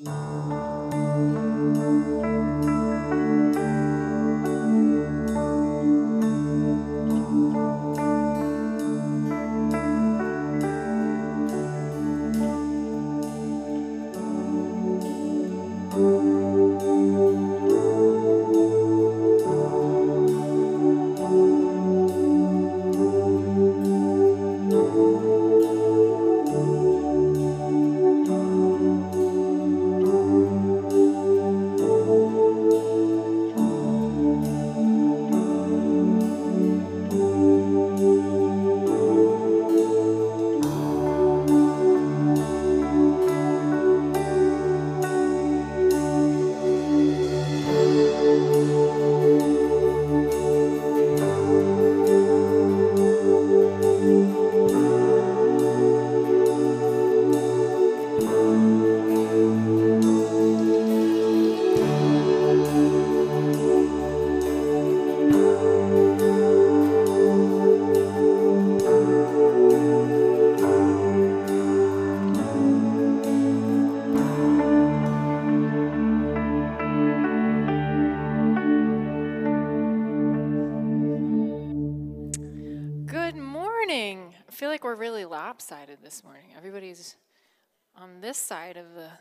Lopsided this morning. Everybody's on this side of the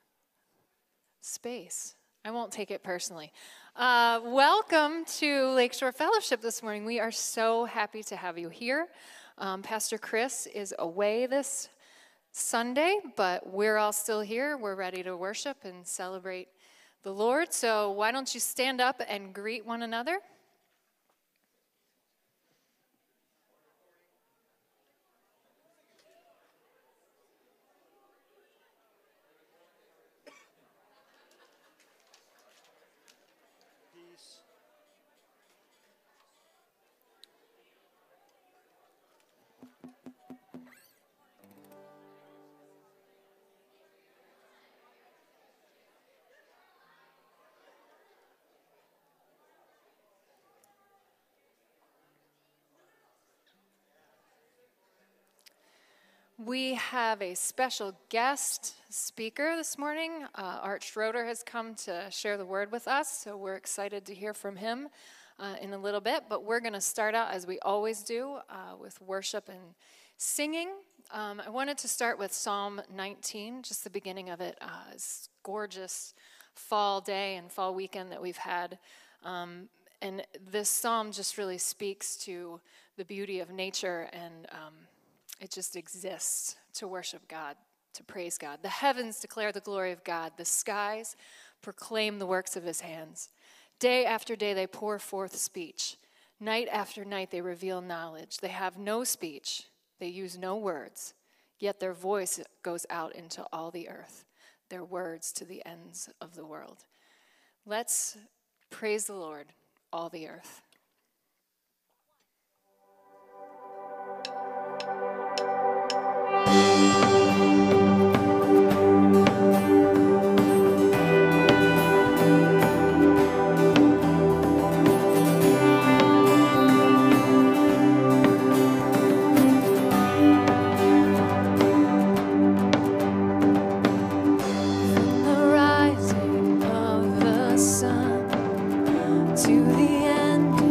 space. I won't take it personally. Welcome to Lakeshore Fellowship this morning. We are so happy to have you here. Pastor Chris is away this Sunday, but we're all still here. We're ready to worship and celebrate the Lord. So why don't you stand up and greet one another? We have a special guest speaker this morning. Art Schroeder has come to share the word with us, so we're excited to hear from him in a little bit. But we're going to start out, as we always do, with worship and singing. I wanted to start with Psalm 19, just the beginning of it. It's a gorgeous fall day and fall weekend that we've had. And this psalm just really speaks to the beauty of nature, and it just exists to worship God, to praise God. The heavens declare the glory of God. The skies proclaim the works of his hands. Day after day they pour forth speech. Night after night they reveal knowledge. They have no speech. They use no words. Yet their voice goes out into all the earth, their words to the ends of the world. Let's praise the Lord, all the earth. To the end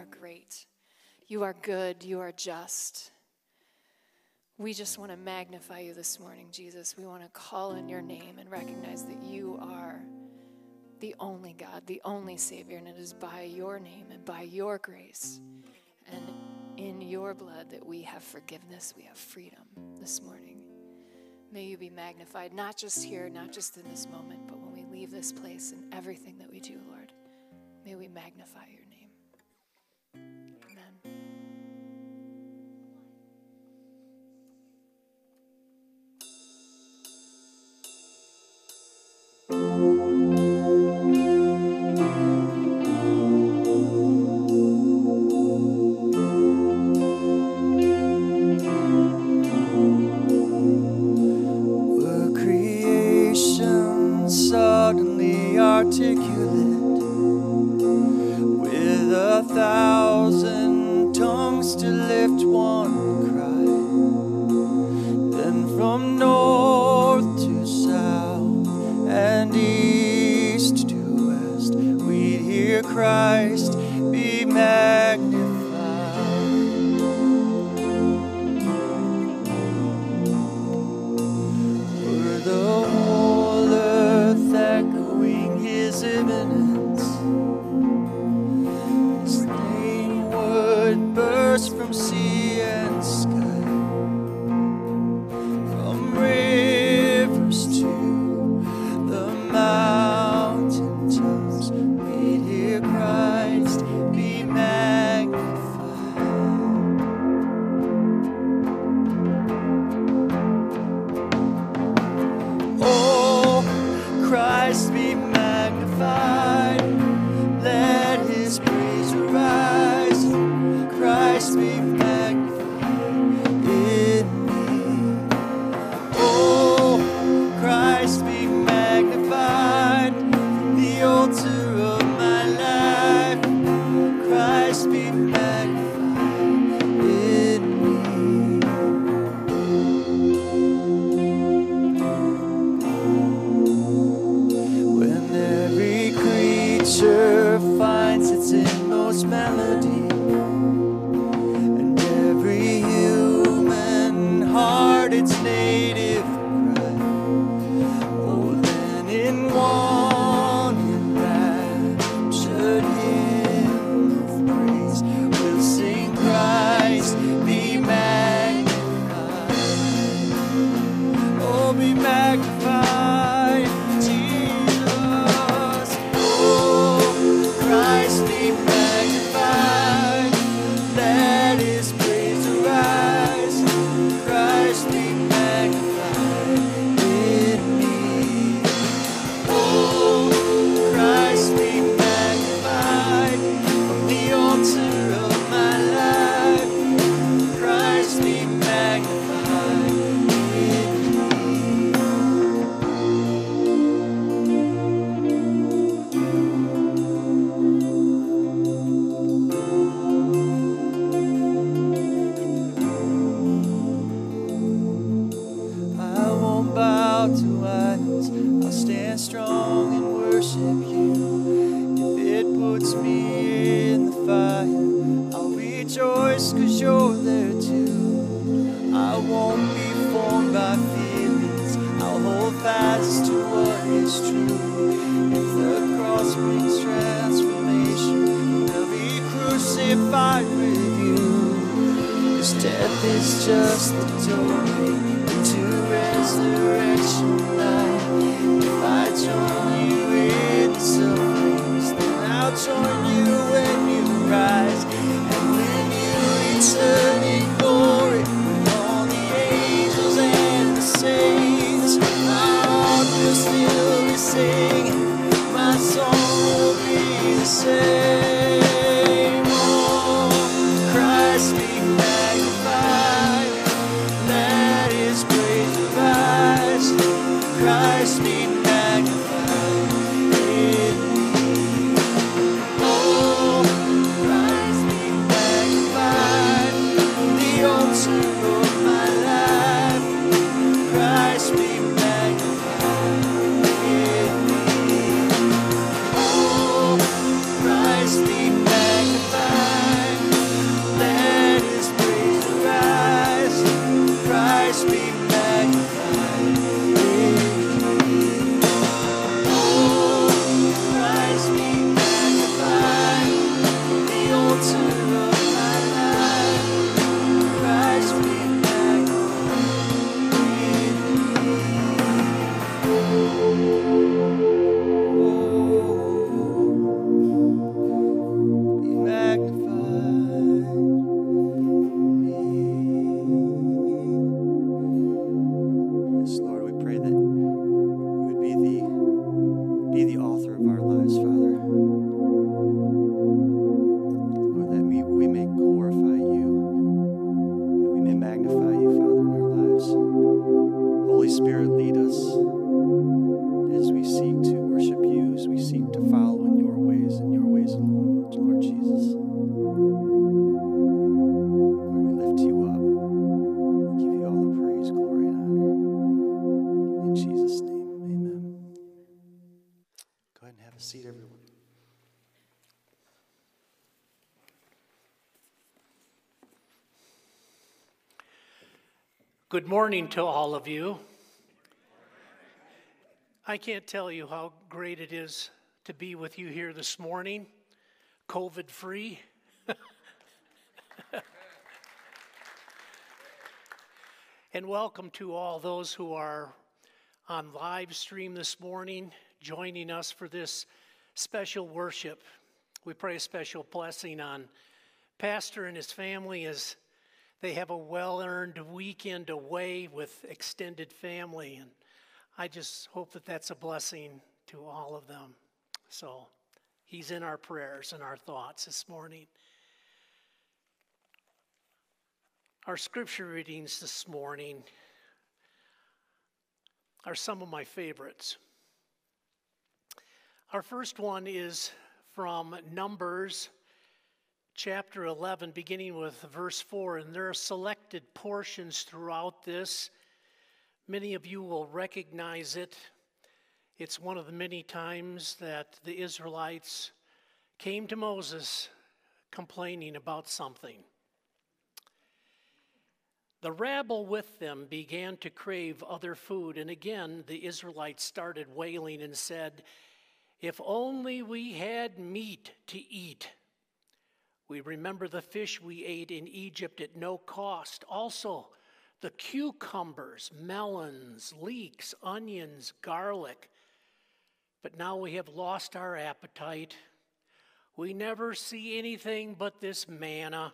are great. You are good. You are just. We just want to magnify you this morning, Jesus. We want to call on your name and recognize that you are the only God, the only Savior, and it is by your name and by your grace and in your blood that we have forgiveness, we have freedom this morning. May you be magnified, not just here, not just in this moment, but when we leave this place and everything that we do, Lord. May we magnify your name. Amen. Suddenly articulate with 1,000 tongues to lift one cry. Then from north to south and east to west, we'd hear Christ be magnified. Were the whole earth echoing his imminence, his name would burst from sea and sky, from rivers to the mountain tops, we'd hear Christ be magnified. Oh, Christ be magnified, let his praise arise. Christ be magnified in me. Oh, Christ be magnified from the altar of my life. Christ be magnified in me. When every creature finds its inmost melody, and every human heart its native cry, oh, then in one enraptured hymn of praise we'll sing, Christ be magnified. Oh, be magnified, Jesus. Oh, Christ be magnified, let his praise arise. Christ be magnified in me. Oh, Christ be magnified from the altar of my life. Christ be magnified in me. I won't bow to idols, I'll stand strong and worship you. If it puts me in the fire, I'll rejoice 'cause you're there too. I won't be formed by feelings, I'll hold fast to what is true. If the cross brings transformation, I'll be crucified with you. This death is just the doorway into resurrection life. If I join you in the sufferings, then I'll join you when you rise. And when you return in glory with all the angels and the saints, my heart will still be singing, my song will be the same. Oh, Christ be magnified, let his praise arise. Christ be magnified in me. Oh, Good morning to all of you. I can't tell you how great it is to be with you here this morning, COVID-free. And welcome to all those who are on live stream this morning, joining us for this special worship. We pray a special blessing on Pastor and his family as they have a well-earned weekend away with extended family. And I just hope that that's a blessing to all of them. So he's in our prayers and our thoughts this morning. Our scripture readings this morning are some of my favorites. Our first one is from Numbers chapter 11, beginning with verse 4, and there are selected portions throughout this. Many of you will recognize it. It's one of the many times that the Israelites came to Moses complaining about something. The rabble with them began to crave other food, and again the Israelites started wailing and said, "If only we had meat to eat. We remember the fish we ate in Egypt at no cost. Also, the cucumbers, melons, leeks, onions, garlic. But now we have lost our appetite. We never see anything but this manna."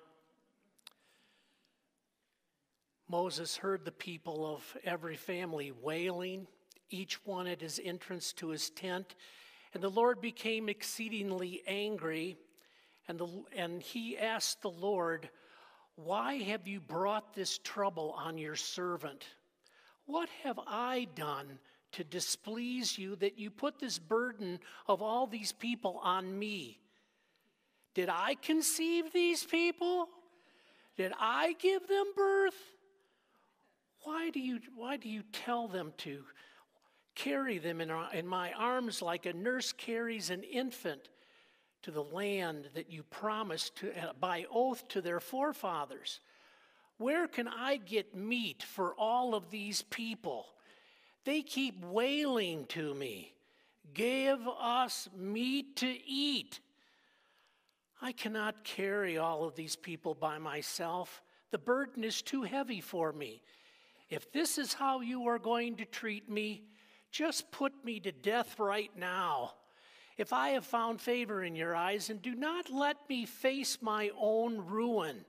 Moses heard the people of every family wailing, each one at his entrance to his tent, and the Lord became exceedingly angry. And he asked the Lord, "Why have you brought this trouble on your servant? What have I done to displease you that you put this burden of all these people on me? Did I conceive these people? Did I give them birth? Why do you tell them to carry them in my arms like a nurse carries an infant to the land that you promised by oath to their forefathers? Where can I get meat for all of these people? They keep wailing to me, 'Give us meat to eat.' I cannot carry all of these people by myself. The burden is too heavy for me. If this is how you are going to treat me, just put me to death right now, if I have found favor in your eyes, and do not let me face my own ruin."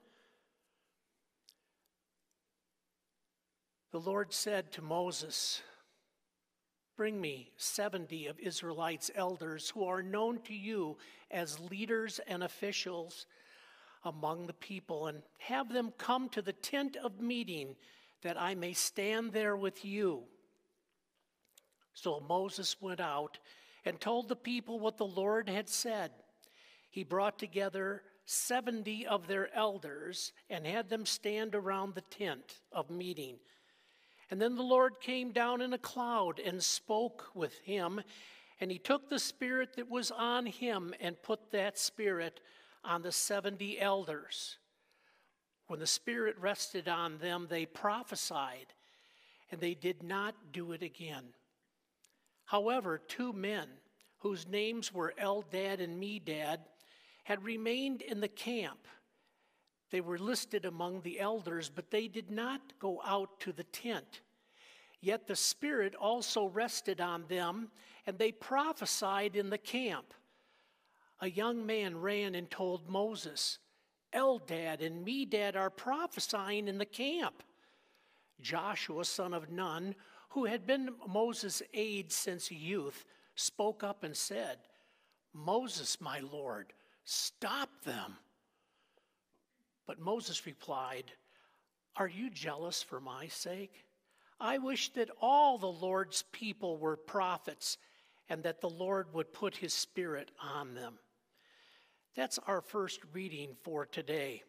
The Lord said to Moses, "Bring me 70 of Israelites' elders who are known to you as leaders and officials among the people, and have them come to the tent of meeting, that I may stand there with you." So Moses went out and told the people what the Lord had said. He brought together 70 of their elders and had them stand around the tent of meeting. And then the Lord came down in a cloud and spoke with him, and he took the spirit that was on him and put that spirit on the 70 elders. When the Spirit rested on them, they prophesied, and they did not do it again. However, 2 men, whose names were Eldad and Medad, had remained in the camp. They were listed among the elders, but they did not go out to the tent. Yet the Spirit also rested on them, and they prophesied in the camp. A young man ran and told Moses, "Eldad and Medad are prophesying in the camp." Joshua, son of Nun, who had been Moses' aide since youth, spoke up and said, "Moses, my lord, stop them." But Moses replied, "Are you jealous for my sake? I wish that all the Lord's people were prophets, and that the Lord would put his Spirit on them." That's our first reading for today.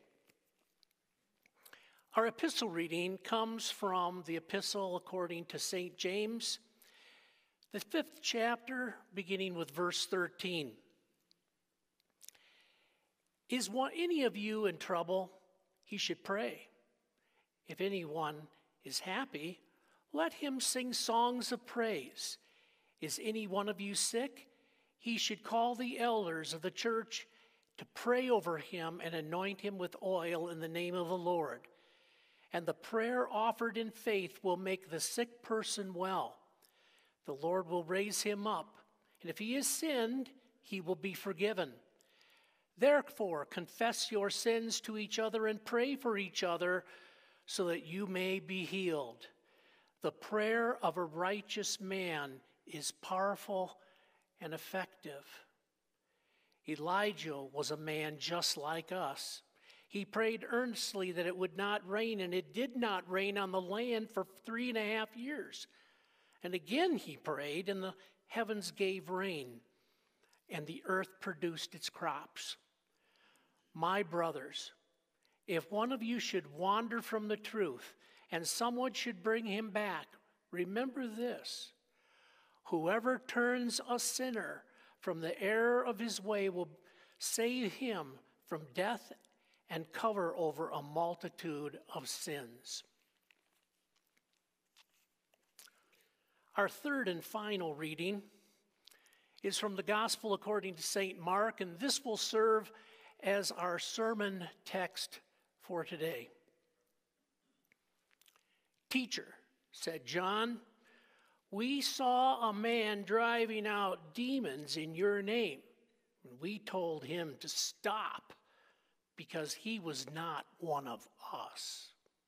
Our epistle reading comes from the epistle according to St. James, the 5th chapter, beginning with verse 13. Is any of you in trouble? He should pray. If anyone is happy, let him sing songs of praise. Is any one of you sick? He should call the elders of the church to pray over him and anoint him with oil in the name of the Lord. And the prayer offered in faith will make the sick person well. The Lord will raise him up, and if he has sinned, he will be forgiven. Therefore, confess your sins to each other and pray for each other so that you may be healed. The prayer of a righteous man is powerful and effective. Elijah was a man just like us. He prayed earnestly that it would not rain, and it did not rain on the land for 3.5 years. And again he prayed, and the heavens gave rain, and the earth produced its crops. My brothers, if one of you should wander from the truth, and someone should bring him back, remember this: whoever turns a sinner from the error of his way will save him from death and cover over a multitude of sins. Our third and final reading is from the Gospel according to St. Mark, and this will serve as our sermon text for today. Teacher, said John, we saw a man driving out demons in your name, and we told him to stop because he was not one of us.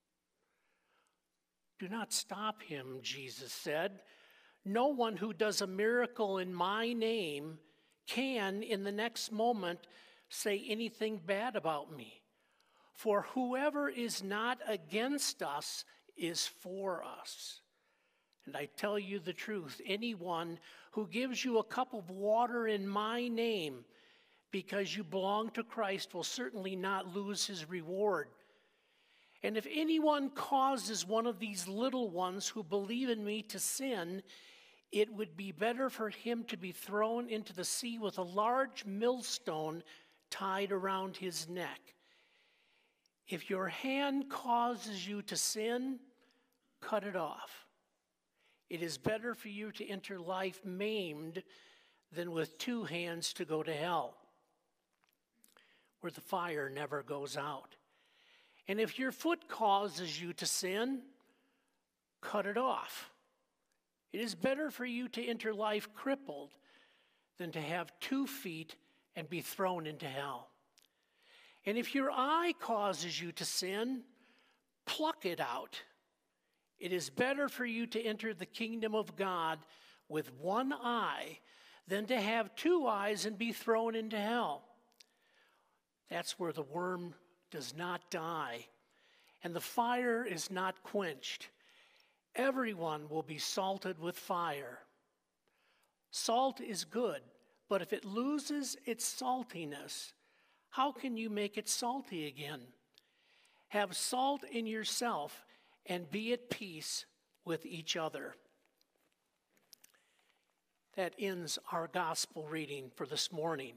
Do not stop him, Jesus said. No one who does a miracle in my name can, in the next moment, say anything bad about me. For whoever is not against us is for us. And I tell you the truth, anyone who gives you a cup of water in my name because you belong to Christ will certainly not lose his reward. And if anyone causes one of these little ones who believe in me to sin, it would be better for him to be thrown into the sea with a large millstone tied around his neck. If your hand causes you to sin, cut it off. It is better for you to enter life maimed than with 2 hands to go to hell, where the fire never goes out. And if your foot causes you to sin, cut it off. It is better for you to enter life crippled than to have 2 feet and be thrown into hell. And if your eye causes you to sin, pluck it out. It is better for you to enter the kingdom of God with 1 eye than to have 2 eyes and be thrown into hell. That's where the worm does not die and the fire is not quenched. Everyone will be salted with fire. Salt is good, but if it loses its saltiness, how can you make it salty again? Have salt in yourself and be at peace with each other. That ends our gospel reading for this morning.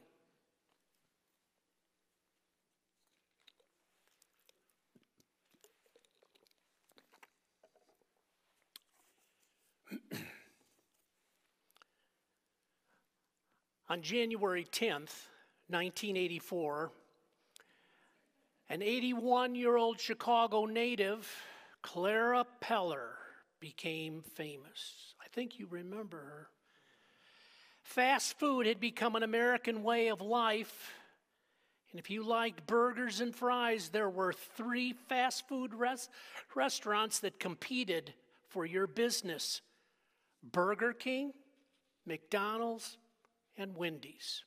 On January 10th, 1984, an 81-year-old Chicago native, Clara Peller, became famous. I think you remember her. Fast food had become an American way of life. And if you liked burgers and fries, there were 3 fast food restaurants that competed for your business: Burger King, McDonald's, and Wendy's.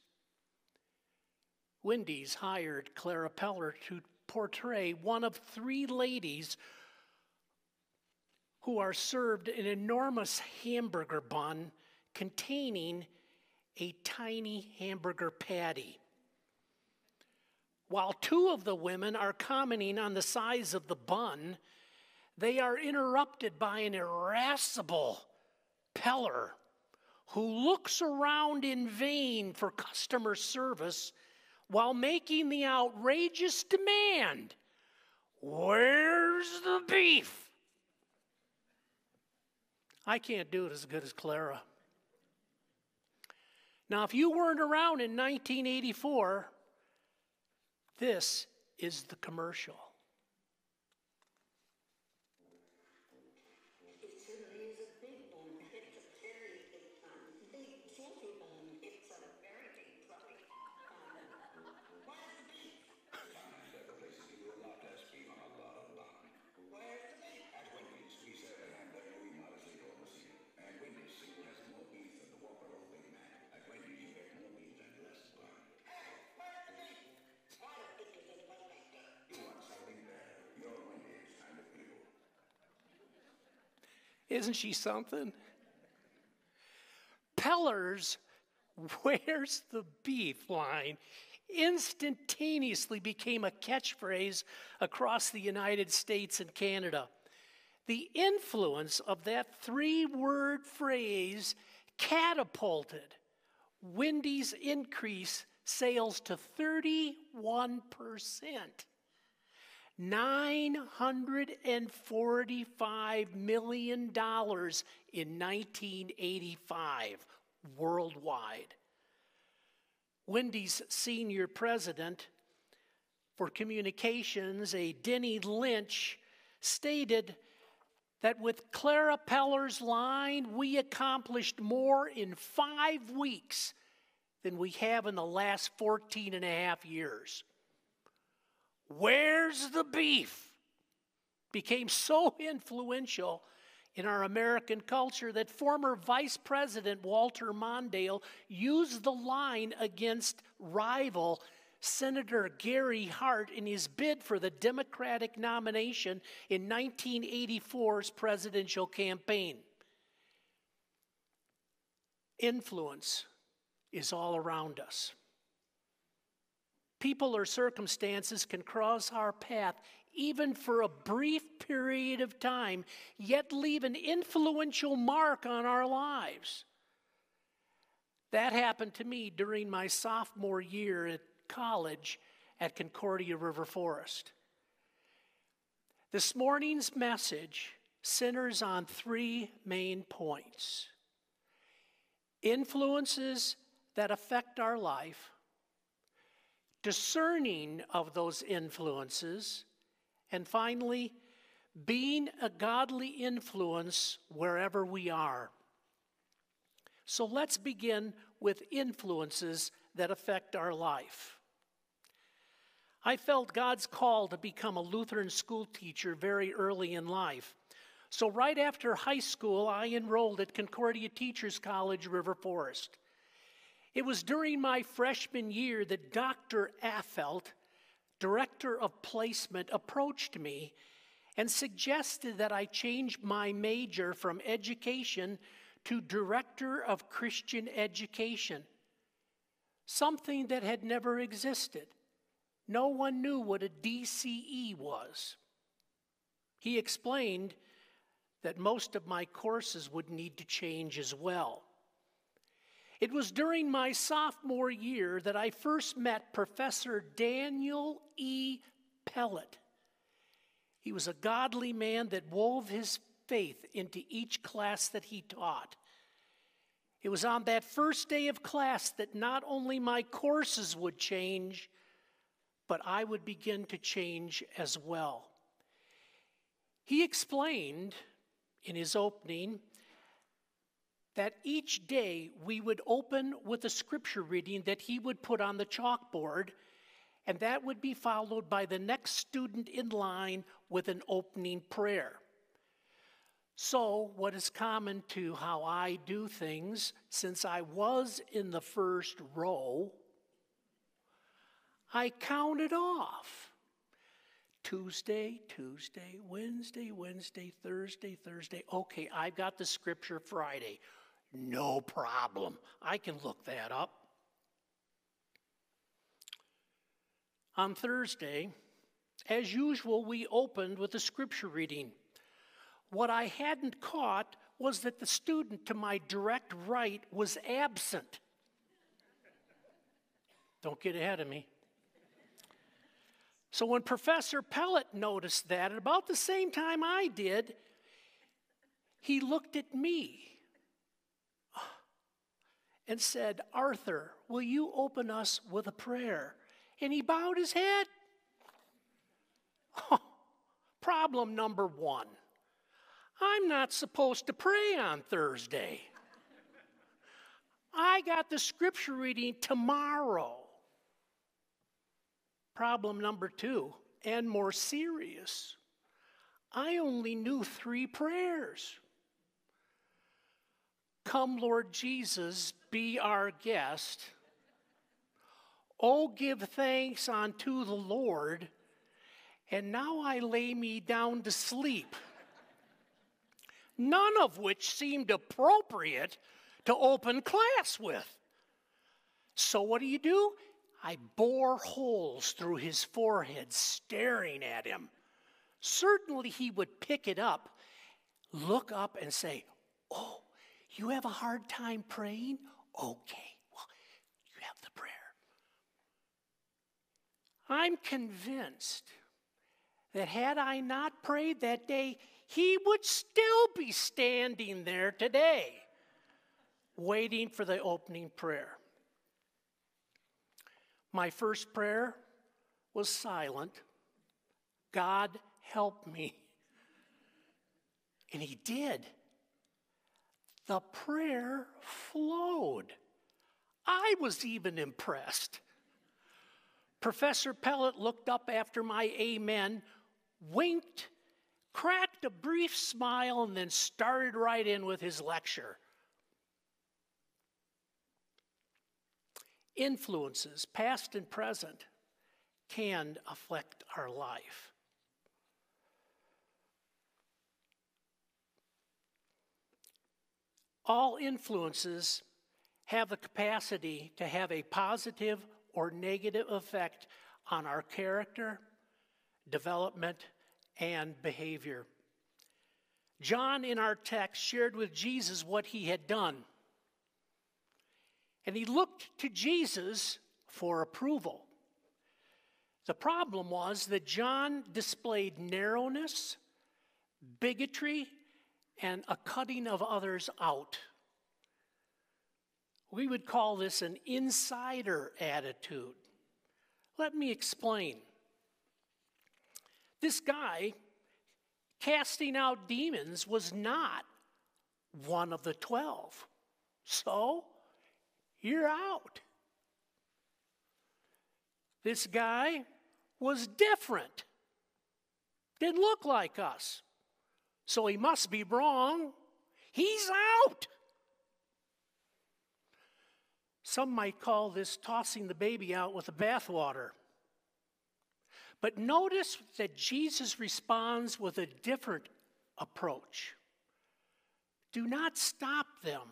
Wendy's hired Clara Peller to portray one of 3 ladies who are served an enormous hamburger bun containing a tiny hamburger patty. While 2 of the women are commenting on the size of the bun, they are interrupted by an irascible Peller who looks around in vain for customer service while making the outrageous demand, "Where's the beef?" I can't do it as good as Clara. Now, if you weren't around in 1984, this is the commercial. It certainly is a big one. It's a very big fun. Big chunky fun. It's a very big fluffy fun. Where's the beef? There are places you will not less beef on a lot of bun. Where's the beef? At Wendy's, we serve a hamburger we modestly call the seal. And Wendy's seal has more beef than the Whopper or Big Mac. At Wendy's, you get more beef and less bun. Hey, where's the beef? Why the beef is in the bun back there? You want something better? Your Wendy's kind of you. Isn't she something? Peller's "Where's the beef" line instantaneously became a catchphrase across the United States and Canada. The influence of that three-word phrase catapulted Wendy's increase sales to 31%. $945 million in 1985 worldwide. Wendy's senior president for communications, a Denny Lynch, stated that with Clara Peller's line, we accomplished more in 5 weeks than we have in the last 14 and a half years. "Where's the beef?" became so influential in our American culture that former Vice President Walter Mondale used the line against rival Senator Gary Hart in his bid for the Democratic nomination in 1984's presidential campaign. Influence is all around us. People or circumstances can cross our path even for a brief period of time, yet leave an influential mark on our lives. That happened to me during my sophomore year at college at Concordia River Forest. This morning's message centers on 3 main points: influences that affect our life, discerning of those influences, and finally, being a godly influence wherever we are. So let's begin with influences that affect our life. I felt God's call to become a Lutheran school teacher very early in life. So right after high school, I enrolled at Concordia Teachers College, River Forest. It was during my freshman year that Dr. Affelt, Director of Placement, approached me and suggested that I change my major from education to Director of Christian Education, something that had never existed. No one knew what a DCE was. He explained that most of my courses would need to change as well. It was during my sophomore year that I first met Professor Daniel E. Pellet. He was a godly man that wove his faith into each class that he taught. It was on that first day of class that not only my courses would change, but I would begin to change as well. He explained in his opening that each day we would open with a scripture reading that he would put on the chalkboard, and that would be followed by the next student in line with an opening prayer. So, what is common to how I do things, since I was in the first row, I counted off. Tuesday, Wednesday, Thursday. Okay, I've got the scripture Friday. No problem. I can look that up. On Thursday, as usual, we opened with a scripture reading. What I hadn't caught was that the student to my direct right was absent. Don't get ahead of me. So when Professor Pellet noticed that, at about the same time I did, he looked at me and said, "Arthur, will you open us with a prayer?" And he bowed his head. Problem number one. I'm not supposed to pray on Thursday. I got the scripture reading tomorrow. Problem number two, and more serious. I only knew 3 prayers. Come, Lord Jesus, be our guest. Oh, give thanks unto the Lord. And now I lay me down to sleep. None of which seemed appropriate to open class with. So what do? I bore holes through his forehead, staring at him. Certainly he would pick it up, look up and say, "Oh, you have a hard time praying? Okay, well, you have the prayer." I'm convinced that had I not prayed that day, he would still be standing there today, waiting for the opening prayer. My first prayer was silent. God, help me. And he did. The prayer flowed. I was even impressed. Professor Pellet looked up after my amen, winked, cracked a brief smile, and then started right in with his lecture. Influences, past and present, can affect our life. All influences have the capacity to have a positive or negative effect on our character, development, and behavior. John, in our text, shared with Jesus what he had done. And he looked to Jesus for approval. The problem was that John displayed narrowness, bigotry, and a cutting of others out. We would call this an insider attitude. Let me explain. This guy casting out demons was not one of the 12. So, you're out. This guy was different. Didn't look like us. So he must be wrong. He's out. Some might call this tossing the baby out with the bathwater. But notice that Jesus responds with a different approach. Do not stop them.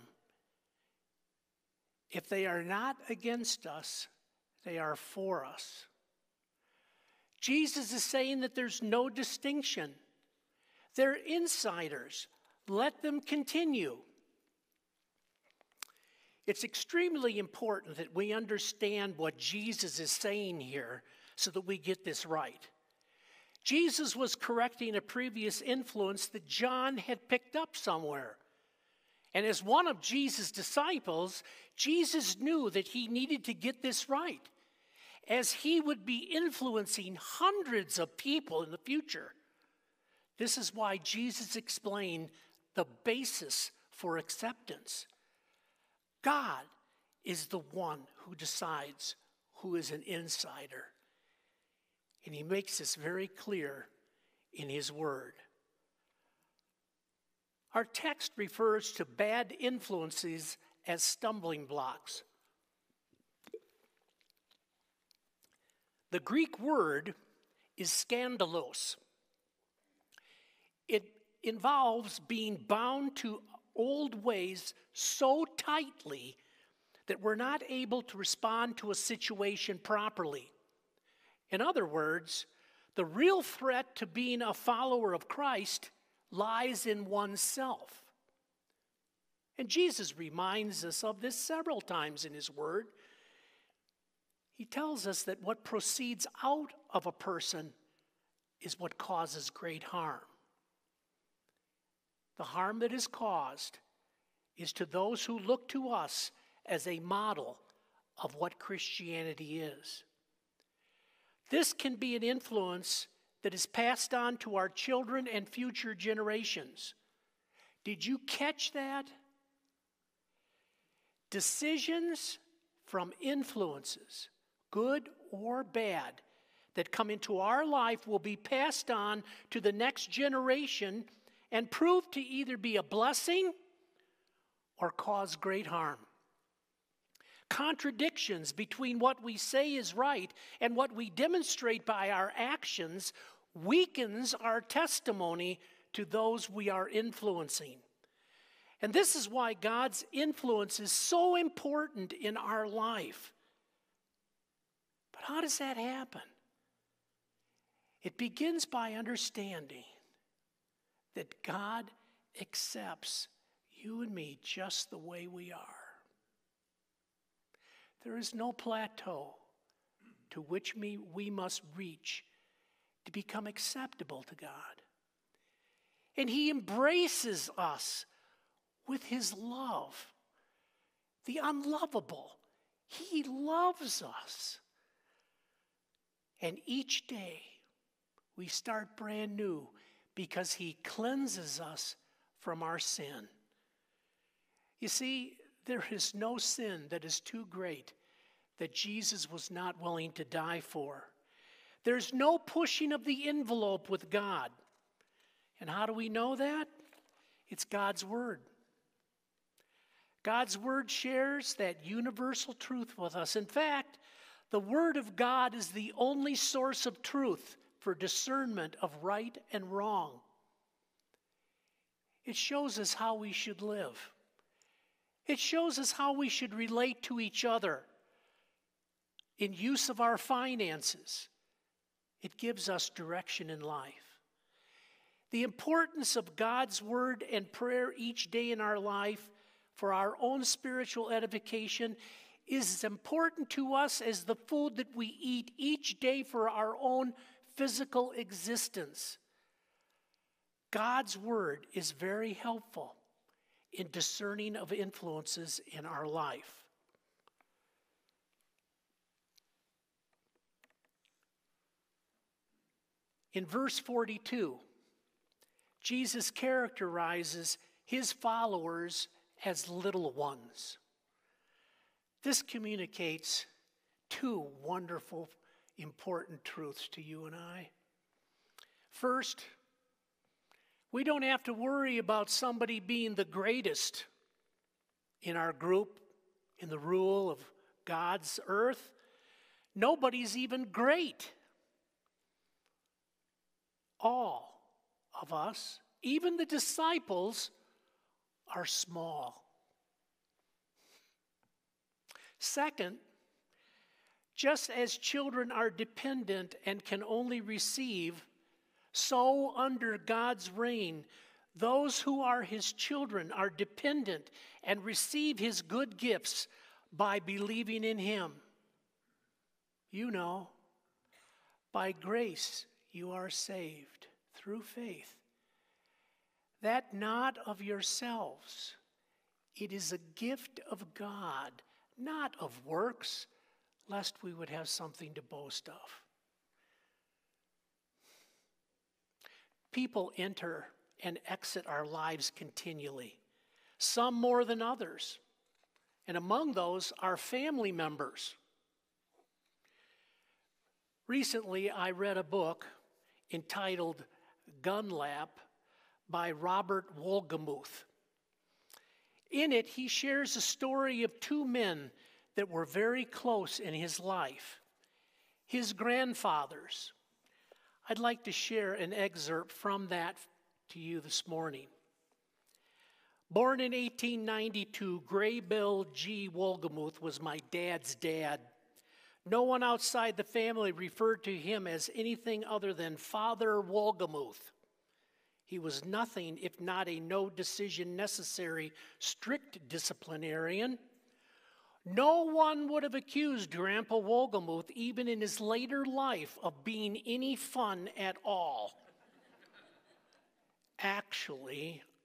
If they are not against us, they are for us. Jesus is saying that there's no distinction. They're insiders. Let them continue. It's extremely important that we understand what Jesus is saying here so that we get this right. Jesus was correcting a previous influence that John had picked up somewhere. And as one of Jesus' disciples, Jesus knew that he needed to get this right, as he would be influencing hundreds of people in the future. This is why Jesus explained the basis for acceptance. God is the one who decides who is an insider. And he makes this very clear in his word. Our text refers to bad influences as stumbling blocks. The Greek word is skandalos. It involves being bound to old ways so tightly that we're not able to respond to a situation properly. In other words, the real threat to being a follower of Christ lies in oneself. And Jesus reminds us of this several times in his word. He tells us that what proceeds out of a person is what causes great harm. the harm that is caused is to those who look to us as a model of what Christianity is. This can be an influence that is passed on to our children and future generations. Did you catch that? Decisions from influences, good or bad, that come into our life will be passed on to the next generation and prove to either be a blessing or cause great harm. Contradictions between what we say is right and what we demonstrate by our actions weakens our testimony to those we are influencing. And this is why God's influence is so important in our life. But how does that happen? It begins by understanding that God accepts you and me just the way we are. There is no plateau to which we must reach to become acceptable to God. And He embraces us with His love, the unlovable. He loves us. And each day we start brand new because He cleanses us from our sin. You see, there is no sin that is too great that Jesus was not willing to die for. There's no pushing of the envelope with God. And how do we know that? It's God's Word. God's Word shares that universal truth with us. In fact, the Word of God is the only source of truth for discernment of right and wrong. It shows us how we should live. It shows us how we should relate to each other in use of our finances. It gives us direction in life. The importance of God's Word and prayer each day in our life for our own spiritual edification is as important to us as the food that we eat each day for our own physical existence. God's Word is very helpful in discerning of influences in our life. In verse 42, Jesus characterizes His followers as little ones. This communicates two wonderful, important truths to you and I. First, we don't have to worry about somebody being the greatest in our group, in the rule of God's earth. Nobody's even great. All of us, even the disciples, are small. Second, just as children are dependent and can only receive, so under God's reign, those who are His children are dependent and receive His good gifts by believing in Him. You know, by grace you are saved through faith. That not of yourselves. It is a gift of God, not of works, lest we would have something to boast of. People enter and exit our lives continually, some more than others. And among those are family members. Recently, I read a book entitled Gunlap by Robert Wolgemuth. In it, he shares a story of two men that were very close in his life, his grandfathers. I'd like to share an excerpt from that to you this morning. Born in 1892, Graybill G. Wolgemuth was my dad's dad. No one outside the family referred to him as anything other than Father Wolgemuth. He was nothing if not a no decision necessary strict disciplinarian. No one would have accused Grandpa Wolgemuth, even in his later life, of being any fun at all. Actually,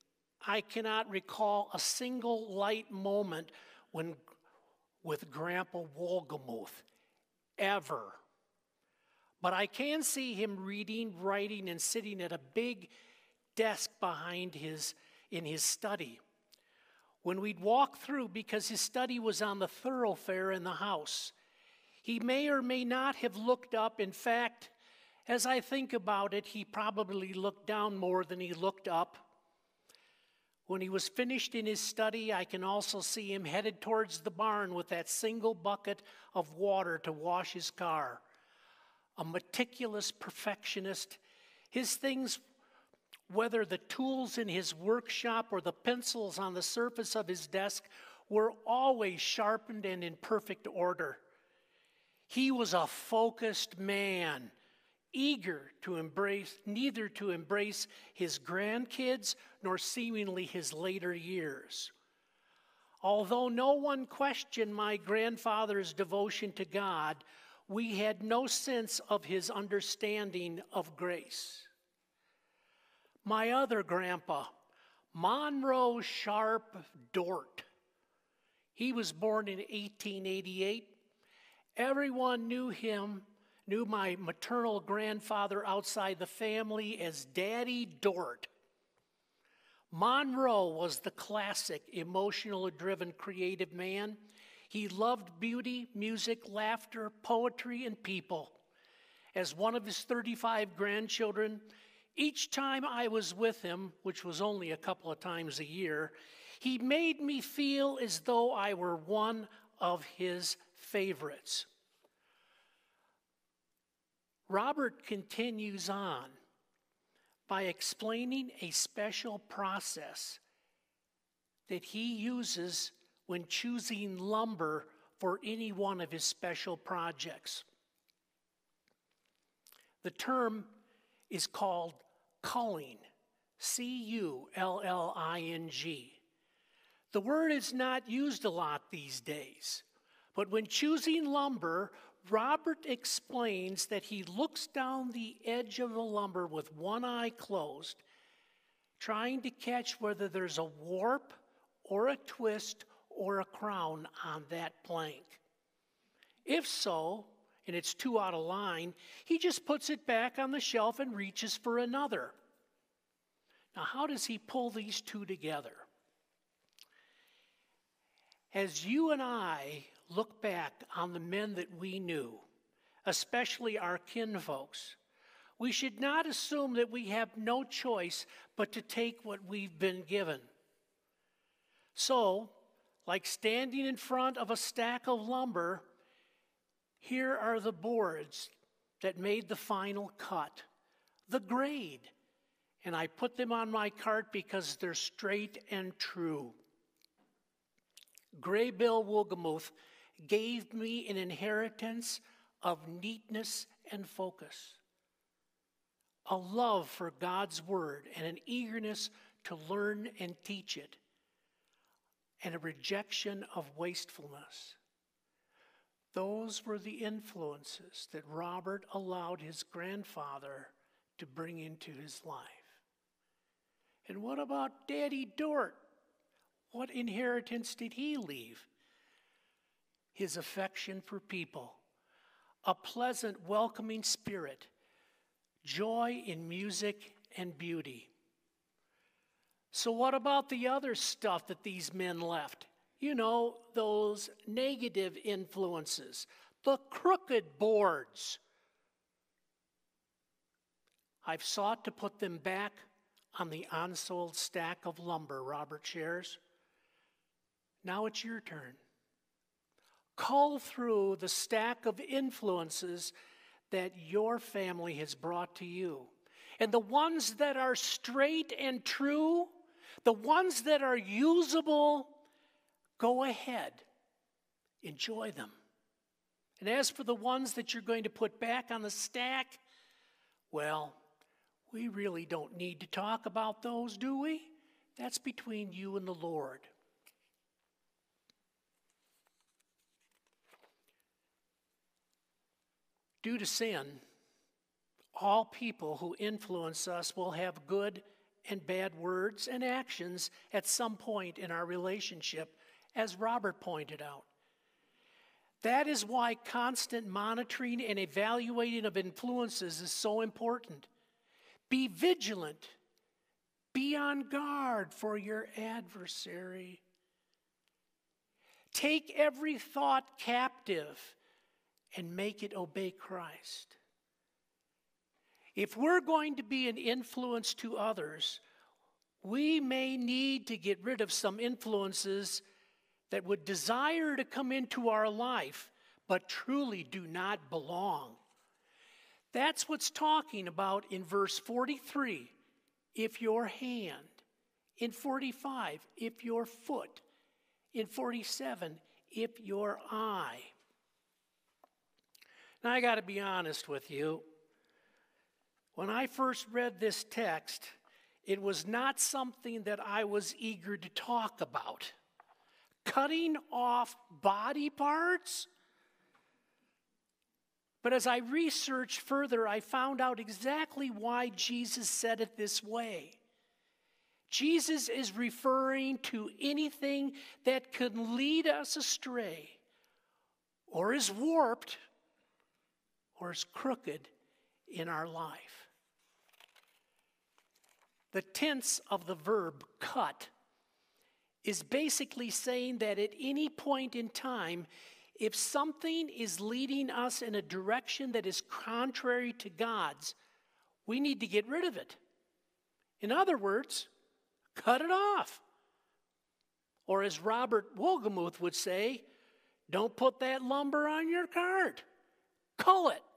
I cannot recall a single light moment with Grandpa Wolgemuth, ever. But I can see him reading, writing, and sitting at a big desk in his study. When we'd walk through, because his study was on the thoroughfare in the house, he may or may not have looked up. In fact, as I think about it, he probably looked down more than he looked up. When he was finished in his study, I can also see him headed towards the barn with that single bucket of water to wash his car. A meticulous perfectionist. His things, whether the tools in his workshop or the pencils on the surface of his desk, were always sharpened and in perfect order. He was a focused man, eager to neither to embrace his grandkids nor seemingly his later years. Although no one questioned my grandfather's devotion to God, we had no sense of his understanding of grace. My other grandpa, Monroe Sharp Dort, he was born in 1888. Everyone knew my maternal grandfather outside the family as Daddy Dort. Monroe was the classic, emotionally driven, creative man. He loved beauty, music, laughter, poetry, and people. As one of his 35 grandchildren, each time I was with him, which was only a couple of times a year, he made me feel as though I were one of his favorites. Robert continues on by explaining a special process that he uses when choosing lumber for any one of his special projects. The term is called culling, C-U-L-L-I-N-G. The word is not used a lot these days, but when choosing lumber, Robert explains that he looks down the edge of the lumber with one eye closed, trying to catch whether there's a warp or a twist or a crown on that plank. If so, and it's too out of line, he just puts it back on the shelf and reaches for another. Now, how does he pull these two together? As you and I look back on the men that we knew, especially our kinfolks, we should not assume that we have no choice but to take what we've been given. So, like standing in front of a stack of lumber, here are the boards that made the final cut, the grade, and I put them on my cart because they're straight and true. Gray Bill Wolgemuth gave me an inheritance of neatness and focus, a love for God's word and an eagerness to learn and teach it, and a rejection of wastefulness. Those were the influences that Robert allowed his grandfather to bring into his life. And what about Daddy Dort? What inheritance did he leave? His affection for people, a pleasant, welcoming spirit, joy in music and beauty. So what about the other stuff that these men left? You know, those negative influences, the crooked boards. I've sought to put them back on the unsold stack of lumber, Robert shares. Now it's your turn. Cull through the stack of influences that your family has brought to you. And the ones that are straight and true, the ones that are usable, go ahead. Enjoy them. And as for the ones that you're going to put back on the stack, well, we really don't need to talk about those, do we? That's between you and the Lord. Due to sin, all people who influence us will have good and bad words and actions at some point in our relationship, as Robert pointed out. That is why constant monitoring and evaluating of influences is so important. Be vigilant. Be on guard for your adversary. Take every thought captive and make it obey Christ. If we're going to be an influence to others, we may need to get rid of some influences that would desire to come into our life, but truly do not belong. That's what's talking about in verse 43, if your hand. In 45, if your foot. In 47, if your eye. Now I got to be honest with you. When I first read this text, it was not something that I was eager to talk about. Cutting off body parts? But as I researched further, I found out exactly why Jesus said it this way. Jesus is referring to anything that could lead us astray, or is warped, or is crooked in our life. The tense of the verb cut is basically saying that at any point in time, if something is leading us in a direction that is contrary to God's, we need to get rid of it. In other words, cut it off. Or as Robert Wohlgemuth would say, don't put that lumber on your cart. Cull it.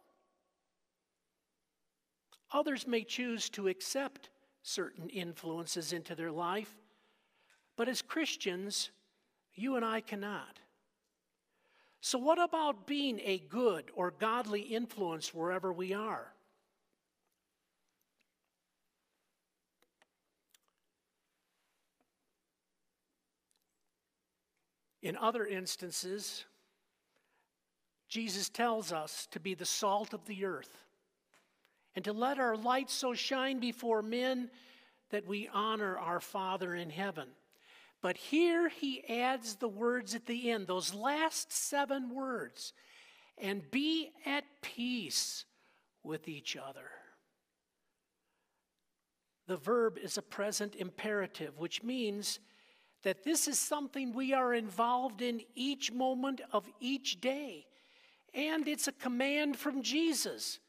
Others may choose to accept certain influences into their life, but as Christians, you and I cannot. So what about being a good or godly influence wherever we are? In other instances, Jesus tells us to be the salt of the earth and to let our light so shine before men that we honor our Father in heaven. But here he adds the words at the end, those last 7 words, and be at peace with each other. The verb is a present imperative, which means that this is something we are involved in each moment of each day. And it's a command from Jesus.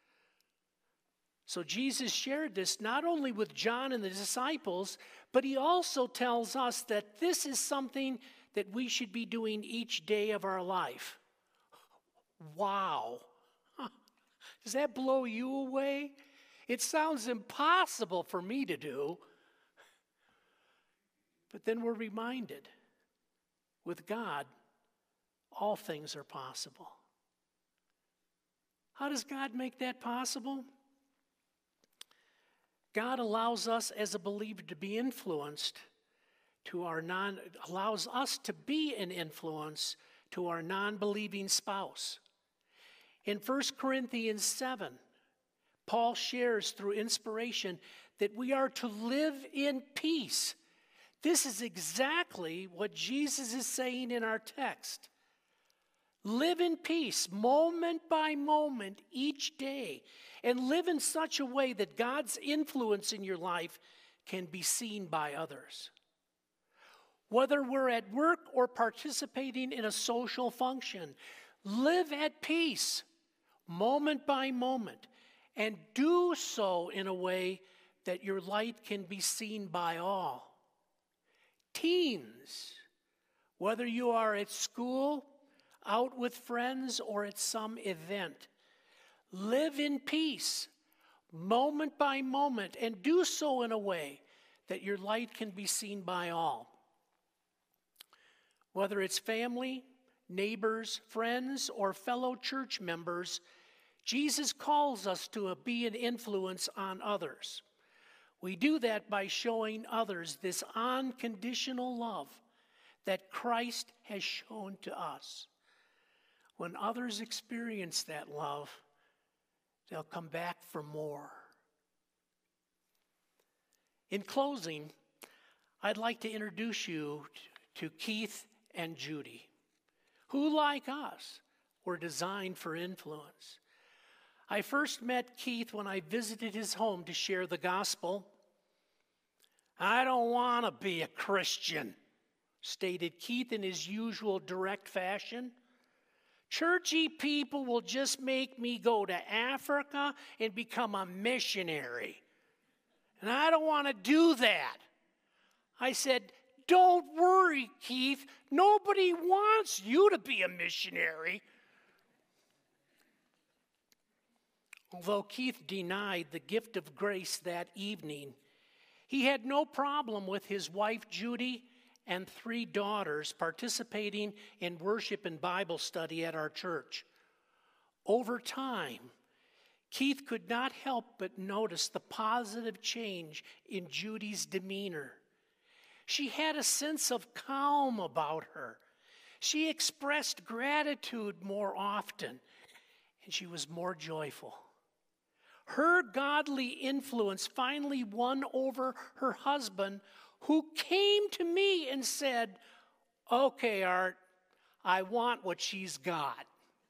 So Jesus shared this not only with John and the disciples, but he also tells us that this is something that we should be doing each day of our life. Wow. Does that blow you away? It sounds impossible for me to do. But then we're reminded, with God, all things are possible. How does God make that possible? God allows us as a believer to be influenced allows us to be an influence to our non-believing spouse. In 1 Corinthians 7, Paul shares through inspiration that we are to live in peace. This is exactly what Jesus is saying in our text. Live in peace, moment by moment, each day, and live in such a way that God's influence in your life can be seen by others. Whether we're at work or participating in a social function, live at peace, moment by moment, and do so in a way that your light can be seen by all. Teens, whether you are at school, out with friends, or at some event, live in peace, moment by moment, and do so in a way that your light can be seen by all. Whether it's family, neighbors, friends, or fellow church members, Jesus calls us to be an influence on others. We do that by showing others this unconditional love that Christ has shown to us. When others experience that love, they'll come back for more. In closing, I'd like to introduce you to Keith and Judy, who, like us, were designed for influence. I first met Keith when I visited his home to share the gospel. "I don't want to be a Christian," stated Keith in his usual direct fashion. "Churchy people will just make me go to Africa and become a missionary. And I don't want to do that." I said, "Don't worry, Keith. Nobody wants you to be a missionary." Although Keith denied the gift of grace that evening, he had no problem with his wife Judy and 3 daughters participating in worship and Bible study at our church. Over time, Keith could not help but notice the positive change in Judy's demeanor. She had a sense of calm about her. She expressed gratitude more often, and she was more joyful. Her godly influence finally won over her husband, who came to me and said, "Okay, Art, I want what she's got."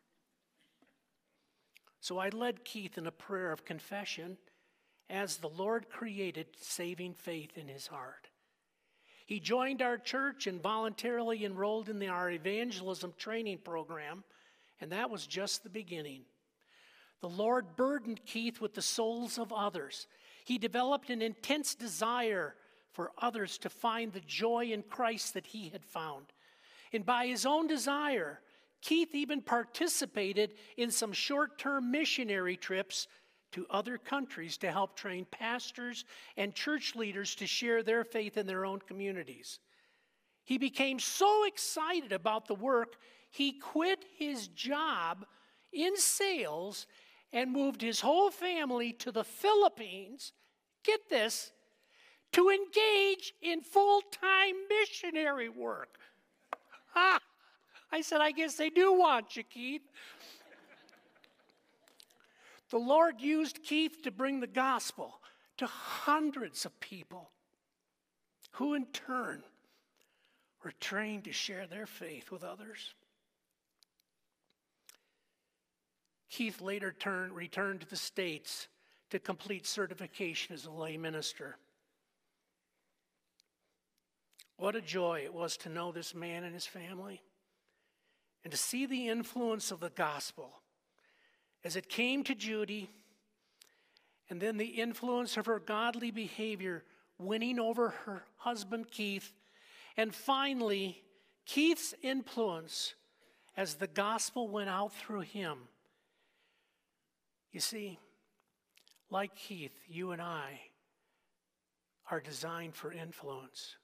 So I led Keith in a prayer of confession as the Lord created saving faith in his heart. He joined our church and voluntarily enrolled in our evangelism training program, and that was just the beginning. The Lord burdened Keith with the souls of others. He developed an intense desire for others to find the joy in Christ that he had found. And by his own desire, Keith even participated in some short-term missionary trips to other countries to help train pastors and church leaders to share their faith in their own communities. He became so excited about the work, he quit his job in sales and moved his whole family to the Philippines, get this, to engage in full-time missionary work. I said, "I guess they do want you, Keith." The Lord used Keith to bring the gospel to hundreds of people who in turn were trained to share their faith with others. Keith later returned to the States to complete certification as a lay minister. What a joy it was to know this man and his family, and to see the influence of the gospel as it came to Judy, and then the influence of her godly behavior winning over her husband Keith, and finally Keith's influence as the gospel went out through him. You see, like Keith, you and I are designed for influence.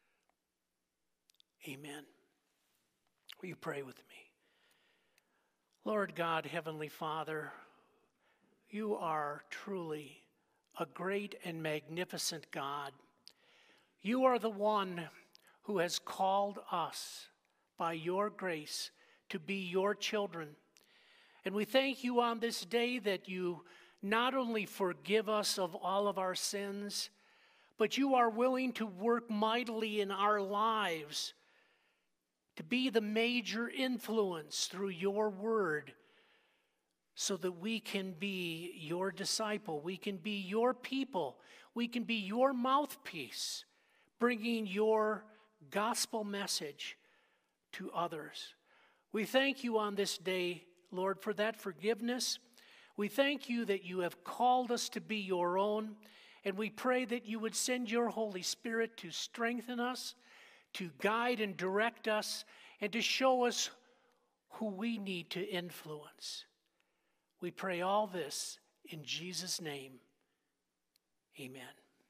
Amen. Will you pray with me? Lord God, Heavenly Father, you are truly a great and magnificent God. You are the one who has called us by your grace to be your children. And we thank you on this day that you not only forgive us of all of our sins, but you are willing to work mightily in our lives to be the major influence through your word, so that we can be your disciple, we can be your people, we can be your mouthpiece, bringing your gospel message to others. We thank you on this day, Lord, for that forgiveness. We thank you that you have called us to be your own, and we pray that you would send your Holy Spirit to strengthen us, to guide and direct us, and to show us who we need to influence. We pray all this in Jesus' name. Amen.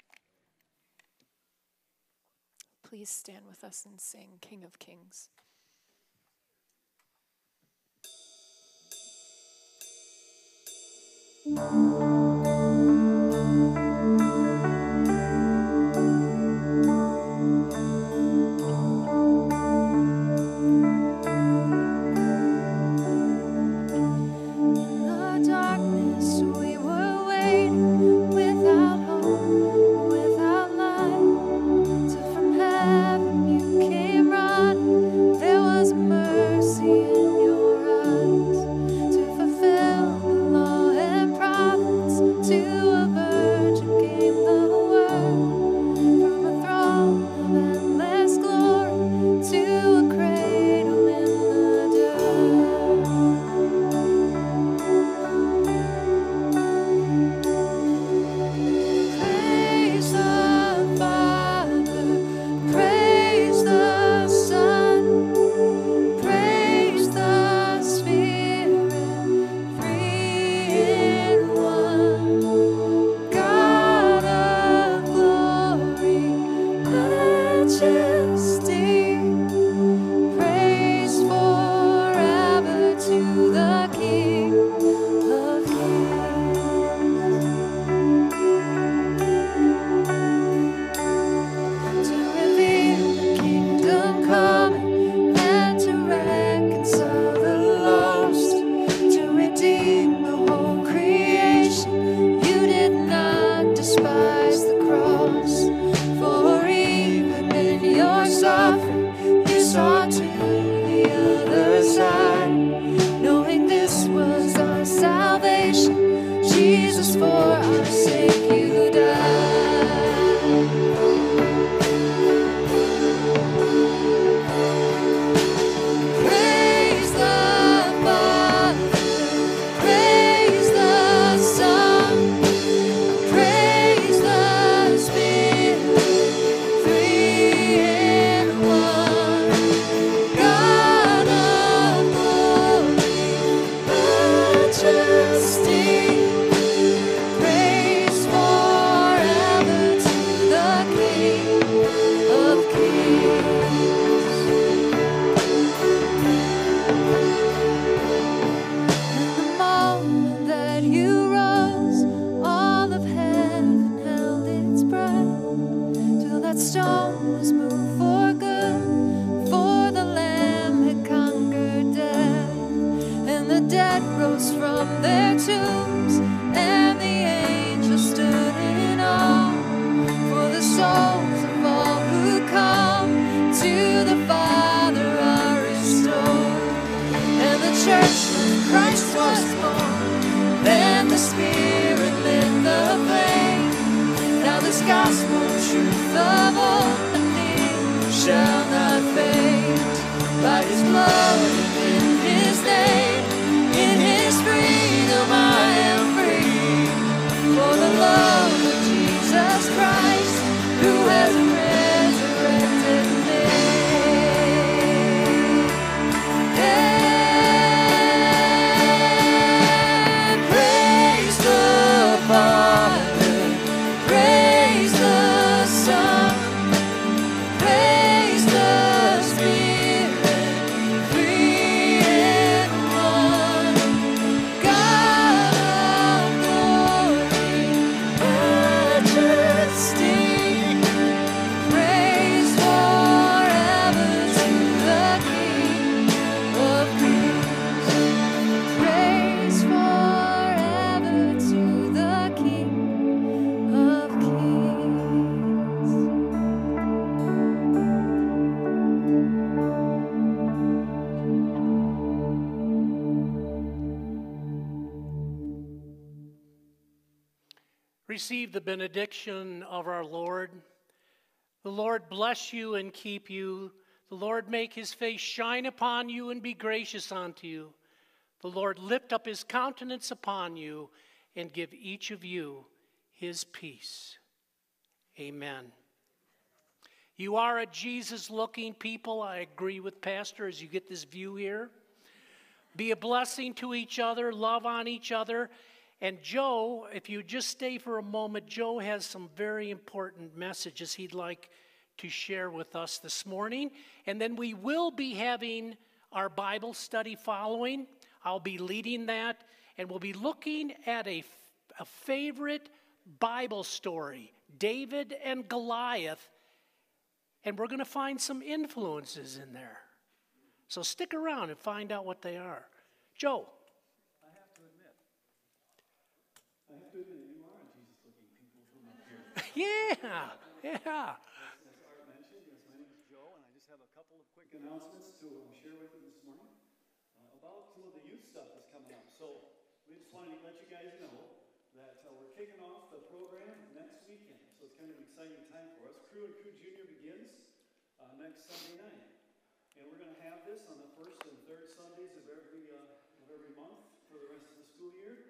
Please stand with us and sing King of Kings. Without hope, without love. Receive the benediction of our Lord. The Lord bless you and keep you. The Lord make his face shine upon you and be gracious unto you. The Lord lift up his countenance upon you and give each of you his peace. Amen. You are a Jesus-looking people. I agree with Pastor as you get this view here. Be a blessing to each other. Love on each other. And Joe, if you just stay for a moment, Joe has some very important messages he'd like to share with us this morning. And then we will be having our Bible study following. I'll be leading that. And we'll be looking at a favorite Bible story, David and Goliath. And we're going to find some influences in there. So stick around and find out what they are. Joe. I have to admit that you are a Jesus-looking people from up here. Yeah. As Art mentioned, yes, my name is Joe, and I just have a couple of quick announcements to share with you this morning about some of the youth stuff that's coming up. So we just wanted to let you guys know that we're kicking off the program exciting time for us. Crew and Crew Junior begins next Sunday night. And we're going to have this on the first and third Sundays of every month for the rest of the school year.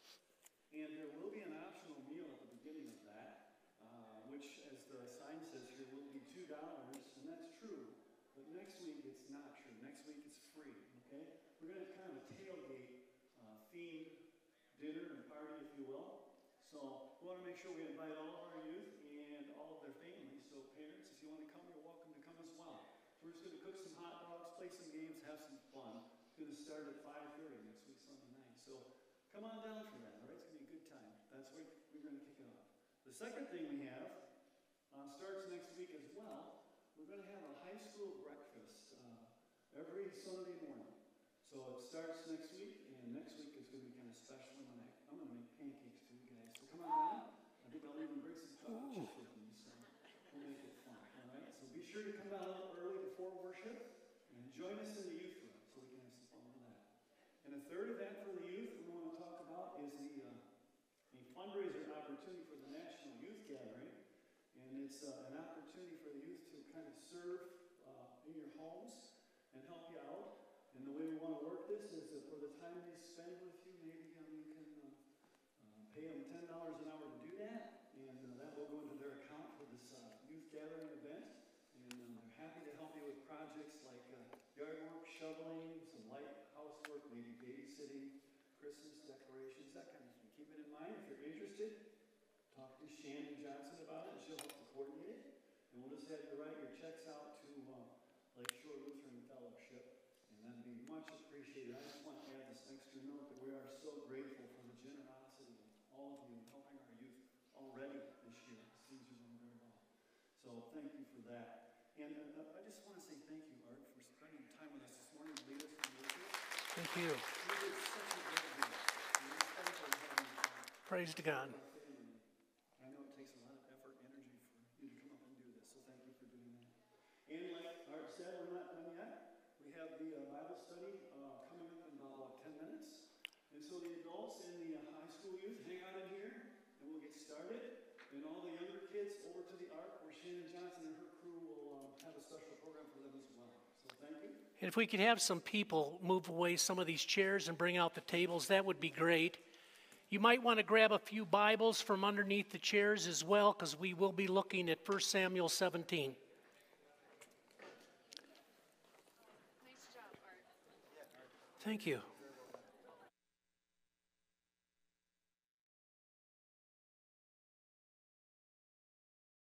And there will be an optional meal at the beginning of that, which, as the sign says here, will be $2, and that's true. But next week, it's not true. Next week, it's free, okay? We're going to have kind of a tailgate themed dinner and party, if you will. So we want to make sure we invite all of our youth and all of their families. So parents, if you want to come, you're welcome to come as well. So we're just going to cook some hot dogs, play some games, have some fun. It's going to start at 5:30 next week, Sunday night. So come on down for that, all right? It's going to be a good time. That's where we're going to kick it off. The second thing we have starts next week as well. We're going to have a high school breakfast every Sunday morning. So it starts next week, and next week is going to be kind of special. I'm going to make pancakes for you guys. So come on down. I think I'll even bring some chocolate chips with me, so we'll make it fun. All right. So be sure to come down a little early before worship and join us in the youth room so we can have some fun with that. And the third event for the youth we want to talk about is the fundraiser opportunity for the National Youth Gathering. And it's an opportunity for the youth to kind of serve in your homes and help you out. And the way we want to work this is that for the time they spend with you, maybe you can pay them $10 an hour to do that. And that will go into their account for this youth gathering event. And they're happy to help you with projects like yard work, shoveling, some light housework, maybe babysitting, Christmas decorations, that kind of thing. Keep it in mind. If you're interested, talk to Shannon Johnson about it, and she'll help to coordinate it. And we'll just have you write your checks out to Lakeshore Lutheran Fellowship, and that'd be much appreciated. I just want to add this extra note that we are so grateful for the generosity of all of you in helping our youth already this year. Things are going very well. So thank you for that. And I just want to say thank you, Art, for spending time with us this morning to lead us in worship. Thank you. You did such a great job. Praise to God. I know it takes a lot of effort and energy for you to come up and do this, so thank you for doing that. And like Art said, we're not done yet. We have the Bible study coming up in about 10 minutes. And so the adults and the high school youth hang out in here, and we'll get started. And all the younger kids over to the Ark, where Shannon Johnson and her crew will have a special program for them as well. So thank you. And if we could have some people move away some of these chairs and bring out the tables, that would be great. You might want to grab a few Bibles from underneath the chairs as well, because we will be looking at 1 Samuel 17. Nice job, Art. Thank you.